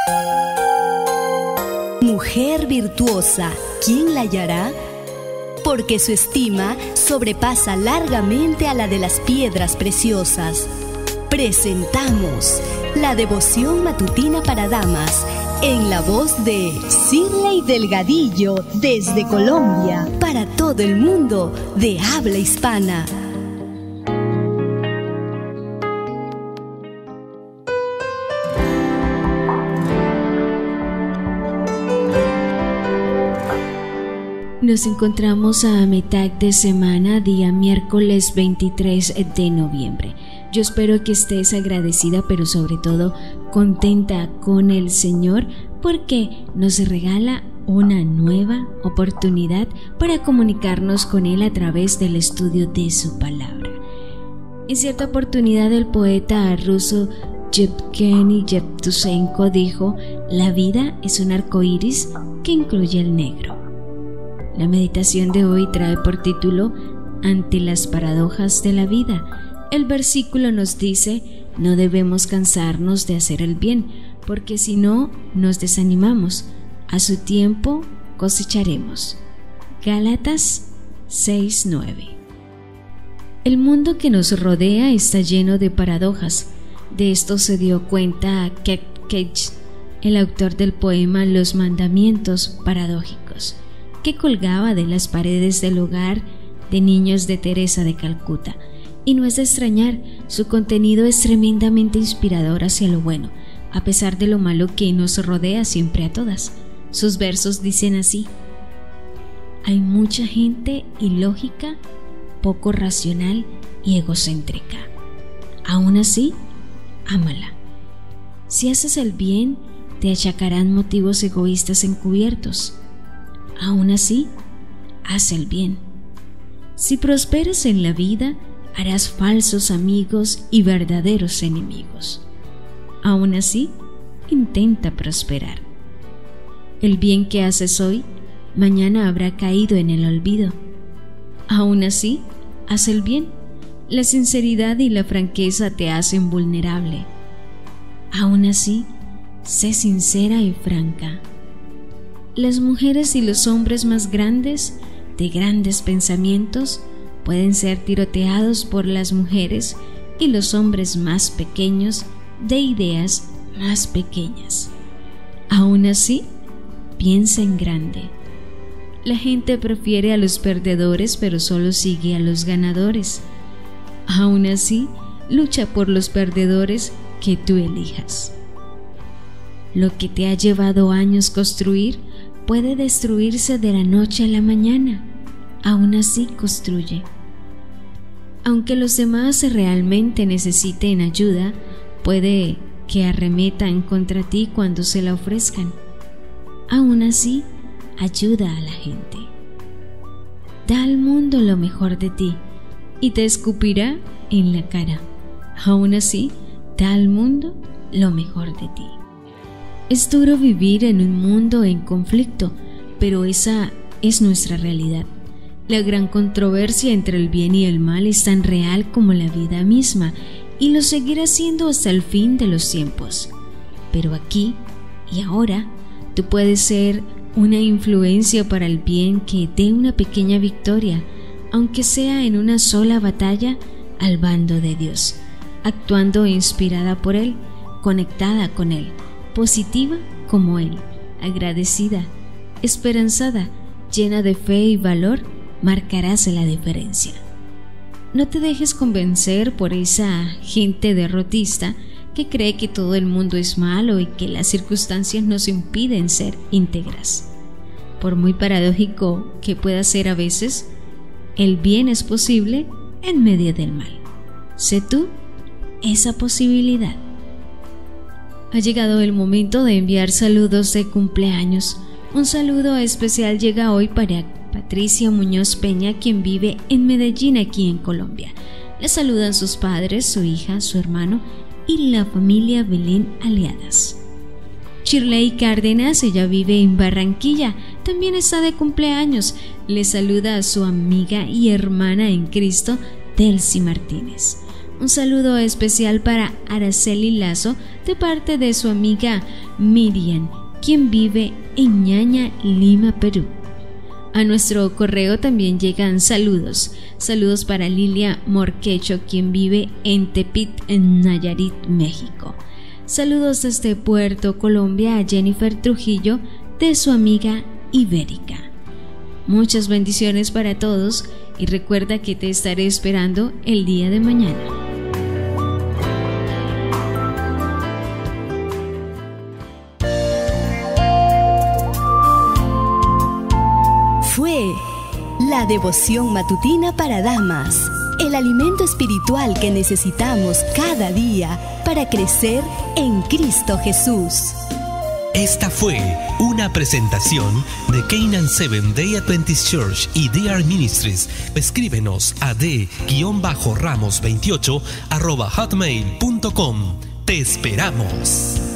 Mujer virtuosa, ¿quién la hallará? Porque su estima sobrepasa largamente a la de las piedras preciosas. Presentamos la devoción matutina para damas en la voz de Shirley Delgadillo desde Colombia para todo el mundo de habla hispana. Nos encontramos a mitad de semana, día miércoles 23 de noviembre. Yo espero que estés agradecida, pero sobre todo contenta con el Señor, porque nos regala una nueva oportunidad para comunicarnos con Él a través del estudio de su palabra. En cierta oportunidad, el poeta ruso Yevgeny Yevtushenko dijo: la vida es un arco iris que incluye el negro. La meditación de hoy trae por título Ante las paradojas de la vida. El versículo nos dice: no debemos cansarnos de hacer el bien, porque si no, nos desanimamos. A su tiempo cosecharemos. Gálatas 6:9. El mundo que nos rodea está lleno de paradojas. De esto se dio cuenta Keck, el autor del poema Los mandamientos paradójicos, que colgaba de las paredes del hogar de niños de Teresa de Calcuta. Y no es de extrañar, su contenido es tremendamente inspirador hacia lo bueno, a pesar de lo malo que nos rodea siempre a todas. Sus versos dicen así: hay mucha gente ilógica, poco racional y egocéntrica. Aún así, ámala. Si haces el bien, te achacarán motivos egoístas encubiertos. Aún así, haz el bien. Si prosperas en la vida, harás falsos amigos y verdaderos enemigos. Aún así, intenta prosperar. El bien que haces hoy, mañana habrá caído en el olvido. Aún así, haz el bien. La sinceridad y la franqueza te hacen vulnerable. Aún así, sé sincera y franca. Las mujeres y los hombres más grandes, de grandes pensamientos, pueden ser tiroteados por las mujeres y los hombres más pequeños, de ideas más pequeñas. Aún así, piensa en grande. La gente prefiere a los perdedores, pero solo sigue a los ganadores. Aún así, lucha por los perdedores que tú elijas. Lo que te ha llevado años construir puede destruirse de la noche a la mañana. Aún así, construye. Aunque los demás realmente necesiten ayuda, puede que arremetan contra ti cuando se la ofrezcan. Aún así, ayuda a la gente. Da al mundo lo mejor de ti y te escupirá en la cara. Aún así, da al mundo lo mejor de ti. Es duro vivir en un mundo en conflicto, pero esa es nuestra realidad. La gran controversia entre el bien y el mal es tan real como la vida misma, y lo seguirá siendo hasta el fin de los tiempos. Pero aquí y ahora, tú puedes ser una influencia para el bien que dé una pequeña victoria, aunque sea en una sola batalla, al bando de Dios, actuando inspirada por Él, conectada con Él, positiva como Él, agradecida, esperanzada, llena de fe y valor, marcarás la diferencia. No te dejes convencer por esa gente derrotista que cree que todo el mundo es malo y que las circunstancias nos impiden ser íntegras. Por muy paradójico que pueda ser a veces, el bien es posible en medio del mal. Sé tú esa posibilidad. Ha llegado el momento de enviar saludos de cumpleaños. Un saludo especial llega hoy para Patricia Muñoz Peña, quien vive en Medellín, aquí en Colombia. Le saludan sus padres, su hija, su hermano y la familia Belén Aliadas. Shirley Cárdenas, ella vive en Barranquilla, también está de cumpleaños. Le saluda a su amiga y hermana en Cristo, Delcy Martínez. Un saludo especial para Araceli Lazo de parte de su amiga Miriam, quien vive en Ñaña, Lima, Perú. A nuestro correo también llegan saludos. Saludos para Lilia Morquecho, quien vive en Tepit, en Nayarit, México. Saludos desde Puerto Colombia a Jennifer Trujillo de su amiga Ibérica. Muchas bendiciones para todos y recuerda que te estaré esperando el día de mañana. Fue la devoción matutina para damas, el alimento espiritual que necesitamos cada día para crecer en Cristo Jesús. Esta fue una presentación de Canaan Seventh Day Adventist Church y DR Ministries. Escríbenos a d-ramos28@hotmail.com. Te esperamos.